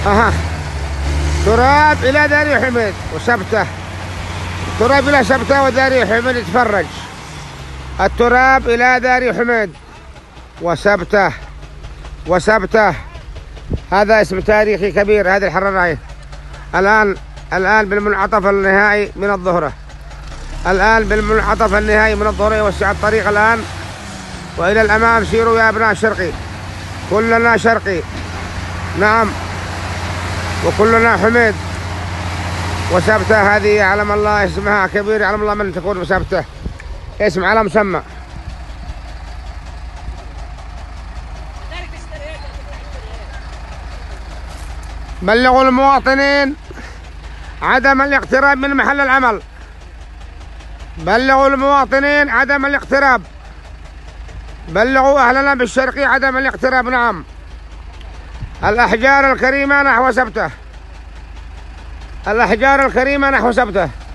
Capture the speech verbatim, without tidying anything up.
أها. تراب إلى داري حميد وسبته. تراب إلى سبته وداري حميد يتفرج. التراب إلى داري حميد وسبته وسبته. هذا اسم تاريخي كبير. هذه الحرراية الآن الآن بالمنعطف النهائي من الظهرة. الآن بالمنعطف النهائي من الظهرة يوسع الطريق الآن، وإلى الأمام سيروا يا أبناء شرقي، كلنا شرقي. نعم، وكلنا حميد. وسبته هذه علم الله، اسمها كبير، علم الله من تكون بسبته، اسم علم مسمى. بلغوا المواطنين عدم الاقتراب من محل العمل. بلغوا المواطنين عدم الاقتراب. بلغوا أهلنا بالشرقي عدم الاقتراب. نعم، الأحجار الكريمة نحو سبته. الأحجار الكريمة نحو سبته.